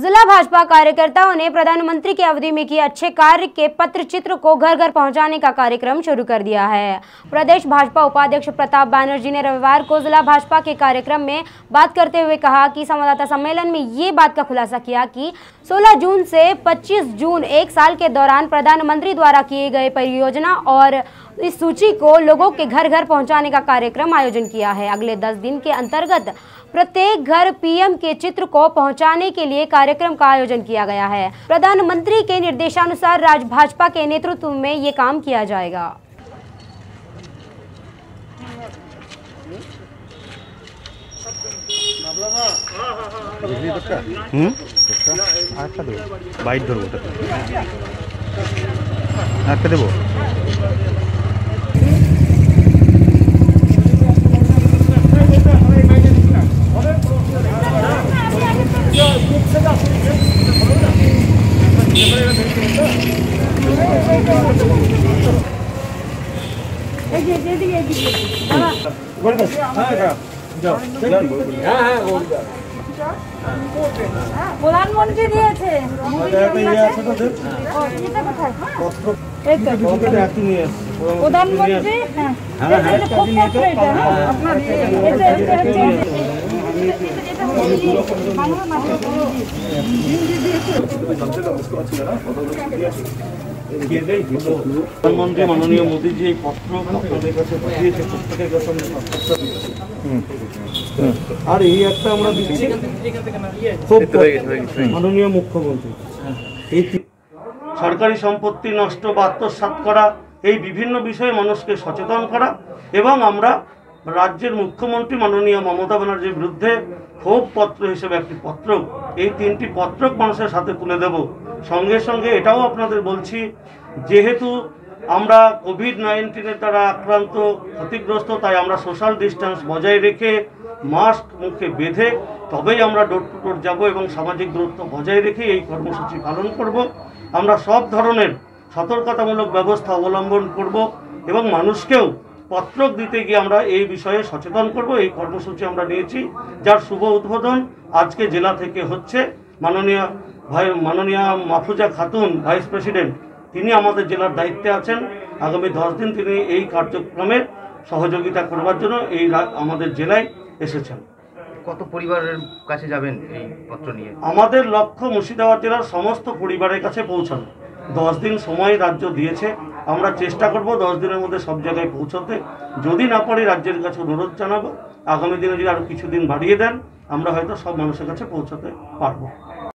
जिला भाजपा कार्यकर्ताओं ने प्रधानमंत्री की अवधि में किए अच्छे कार्य के पत्र चित्र को घर घर पहुंचाने का कार्यक्रम शुरू कर दिया है। प्रदेश भाजपा उपाध्यक्ष प्रताप बैनर्जी ने रविवार को जिला भाजपा के कार्यक्रम में बात करते हुए कहा कि संवाददाता सम्मेलन में ये बात का खुलासा किया कि 16 जून से 25 जून एक साल के दौरान प्रधानमंत्री द्वारा किए गए परियोजना और इस सूची को लोगों के घर घर पहुंचाने का कार्यक्रम आयोजन किया है। अगले 10 दिन के अंतर्गत प्रत्येक घर पीएम के चित्र को पहुंचाने के लिए कार्यक्रम का आयोजन किया गया है। प्रधानमंत्री के निर्देशानुसार राज्य भाजपा के नेतृत्व में ये काम किया जाएगा। প্রধানমন্ত্রী দিয়েছে প্রধানমন্ত্রী प्रधानमंत्री माननीय मोदी जी पत्र আপনাদের কাছে পাঠিয়েছে প্রত্যেকের কাছে আর এই একটা আমরা দিচ্ছি মাননীয় মুখ্যমন্ত্রী এই সরকারি সম্পত্তি নষ্ট বা আত্মসাৎ করা এই বিভিন্ন বিষয়ে মানুষকে সচেতন করা এবং আমরা রাজ্যের মুখ্যমন্ত্রী মাননীয় মমতা ব্যানার্জির বিরুদ্ধে ক্ষোভ পত্র হিসেবে একটি পত্র এই তিনটি পত্রক মানুষের সাথে তুলে দেব। সঙ্গে সঙ্গে এটাও আপনাদের বলছি যেহেতু আমরা কোভিড-19 দ্বারা আক্রান্ত ক্ষতিগ্রস্ত তাই আমরা সোশ্যাল ডিস্টেন্স বজায় রেখে মাস্ক মুখে বেঁধে তবেই আমরা ডোর টু ডোর যাব এবং সামাজিক দূরত্ব বজায় রেখে এই কর্মসূচি পালন করব। আমরা সব ধরনের সতর্কতামূলক ব্যবস্থা অবলম্বন করব এবং মানুষকেও পত্রক দিতে গিয়ে আমরা এই বিষয়ে সচেতন করব। এই কর্মসূচি আমরা নিয়েছি যার শুভ উদ্বোধন আজকে জেলা থেকে হচ্ছে। মাননীয় মাহফুজা খাতুন ভাইস প্রেসিডেন্ট তিনি আমাদের জেলার দায়িত্বে আছেন। আগামী 10 দিন তিনি এই কার্যক্রমে সহযোগিতা করবার জন্য এই আমাদের জেলায় এসেছেন। কত পরিবারের কাছে যাবেন এই পত্র নিয়ে? আমাদের লক্ষ্য মুর্শিদাবাদ জেলার সমস্ত পরিবারের কাছে পৌঁছানো। 10 দিন সময় রাজ্য দিয়েছে, আমরা চেষ্টা করব 10 দিনের মধ্যে সব জায়গায় পৌঁছতে। যদি না পারি রাজ্যের কাছে অনুরোধ জানাবো আগামী দিনে যদি আরও কিছুদিন বাড়িয়ে দেন আমরা হয়তো সব মানুষের কাছে পৌঁছাতে পারবো।